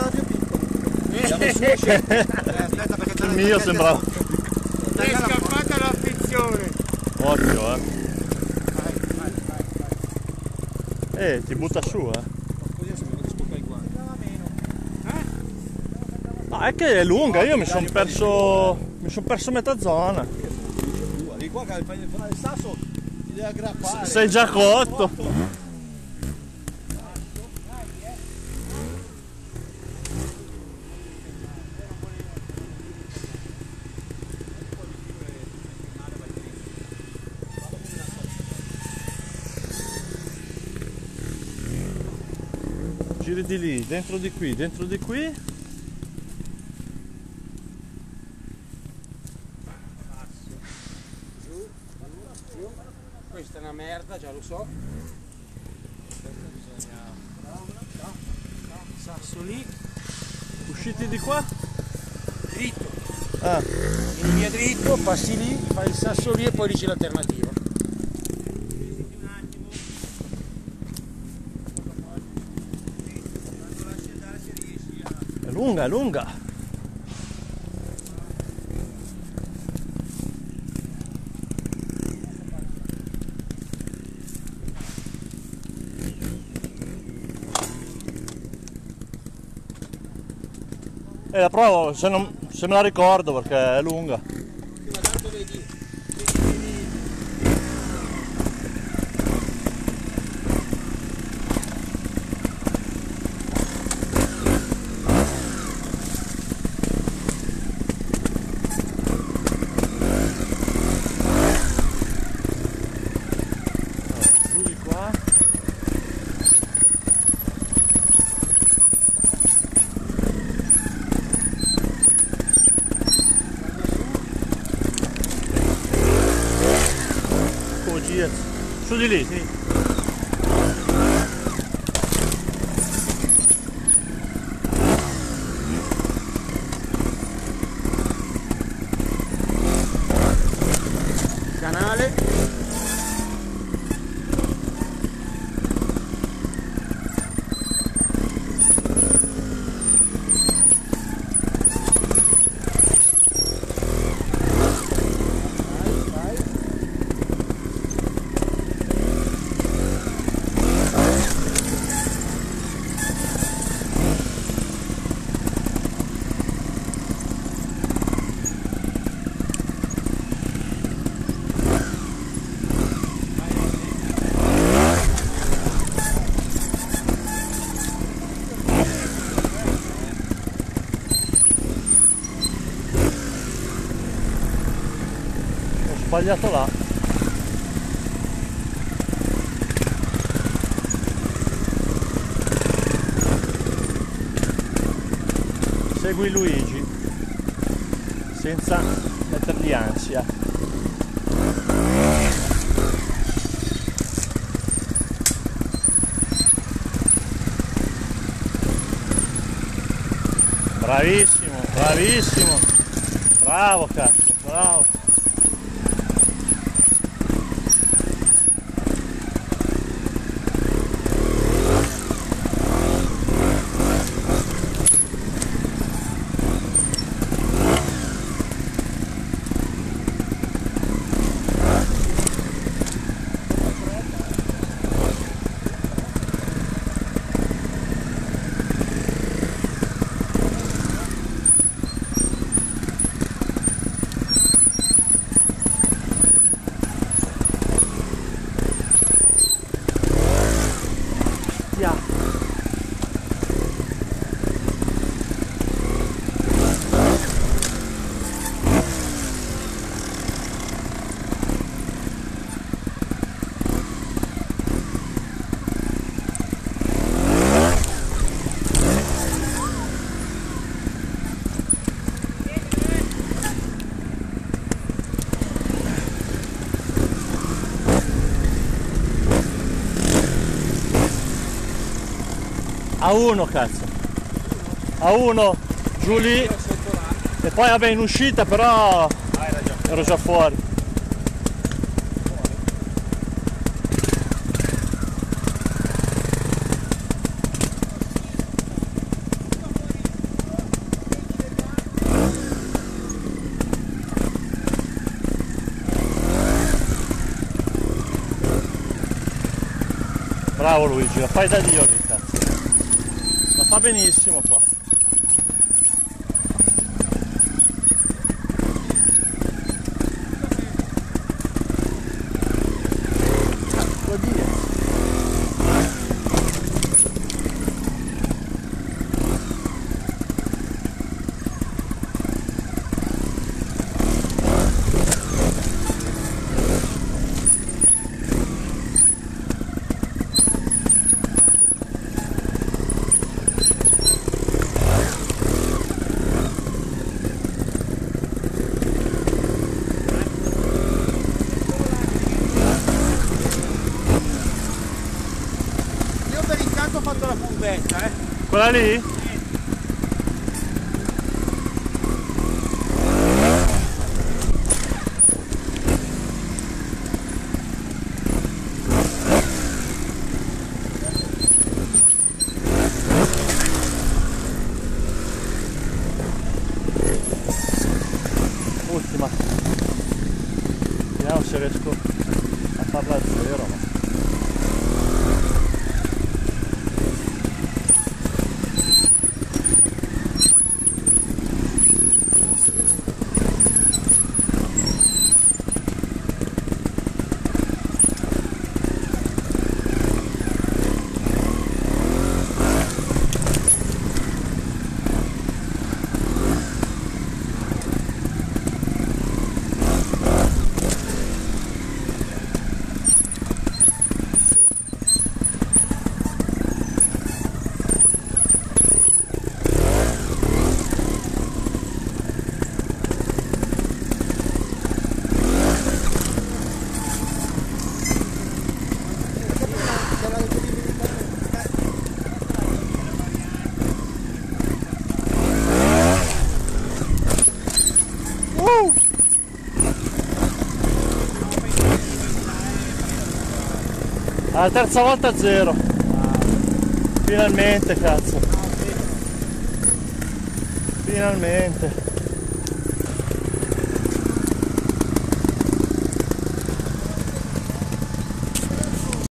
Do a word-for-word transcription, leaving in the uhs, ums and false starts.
sembrava più piccolo. Il mio sembrava... È scappata l'affezione. Occhio, eh. Eh, ti butta su, eh. Ah, è che è lunga, io mi sono perso... mi sono perso metà zona. Di qua che fai il sasso ti deve aggrappare. Sei già cotto. Giri di lì, dentro di qui, dentro di qui. Questa è una merda, già lo so. Sasso lì. Usciti di qua? Dritto. Ah. Vieni via dritto, passi lì, fai il sasso lì e poi dici l'alternativa. È lunga, è lunga. E la provo, se, non, se me la ricordo perché è lunga. Ma tanto vedi. Giù di qua. Su di lì, sì. Canale. Ho sbagliato là. Segui Luigi senza mettergli ansia. Bravissimo, bravissimo, bravo cazzo, bravo. A uno cazzo, a uno giù lì e poi vabbè in uscita però ero già fuori. Bravo Luigi, la fai da Dio che cazzo. La fa benissimo qua. Vuol dire? Ho fatto la furbetta, eh. Quella lì? Ultima. Vediamo se riesco a farla a zero. Ma... La terza volta a zero. Finalmente, cazzo. Finalmente.